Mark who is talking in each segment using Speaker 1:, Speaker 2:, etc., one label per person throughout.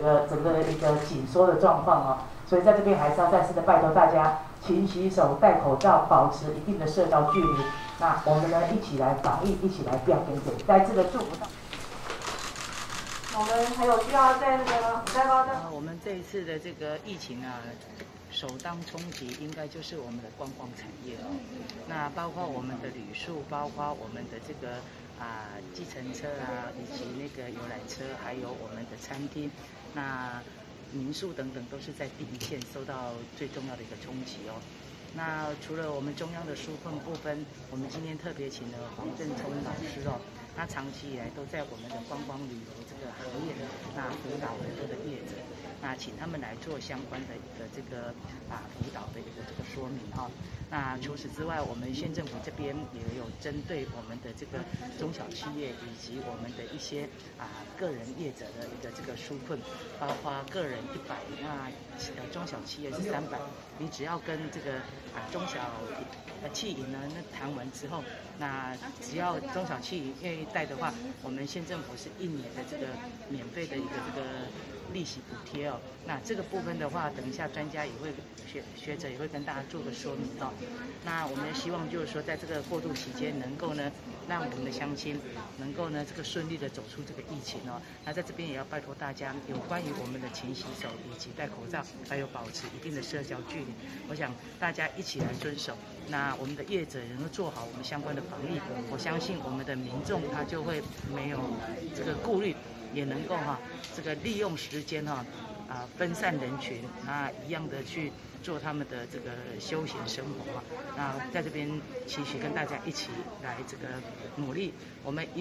Speaker 1: 整个一个紧缩的状况哦，所以在这边还是要再次的拜托大家，勤洗手、戴口罩，保持一定的社交距离。那我们呢一起来防疫，一起来不要跟随，再次的祝福到。我们还有需要在那个再包的。
Speaker 2: 我们这一次的这个疫情啊，首当冲击应该就是我们的观光产业哦。那包括我们的旅宿，包括我们的这个计程车啊，以及那个游览车，还有我们的餐厅，那民宿等等，都是在第一线受到最重要的一个冲击哦。那除了我们中央的纾困部分，我们今天特别请了黄振聪老师哦。他长期以来都在我们的观光旅游这个行业，那辅导很多的业者，那请他们来做相关的一个这个辅导的一个这个说明哈。那除此之外，我们县政府这边也有针对我们的这个中小企业以及我们的一些个人业者的一个这个纾困，包括个人100，那中小企业是300，你只要跟这个中小企业呢那谈完之后，那只要中小企业愿意贷的话，我们县政府是1年的这个免费的一个这个利息补贴哦。那这个部分的话，等一下专家也会学者也会跟大家做个说明哦。那我们希望就是说，在这个过渡期间，能够呢让我们的乡亲能够呢这个顺利的走出这个疫情哦。那在这边也要拜托大家，有关于我们的勤洗手以及戴口罩，还有保持一定的社交距离，我想大家一起来遵守。那我们的业者能够做好我们相关的防疫，我相信我们的民众他就会没有这个顾虑，也能够这个利用时间分散人群，那一样的去做他们的这个休闲生活啊。那在这边期许跟大家一起来这个努力，我们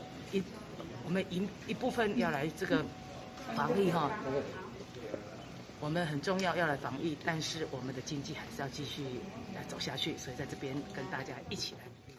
Speaker 2: 一部分要来这个防疫我们很重要要来防疫，但是我们的经济还是要继续走下去，所以在这边跟大家一起来。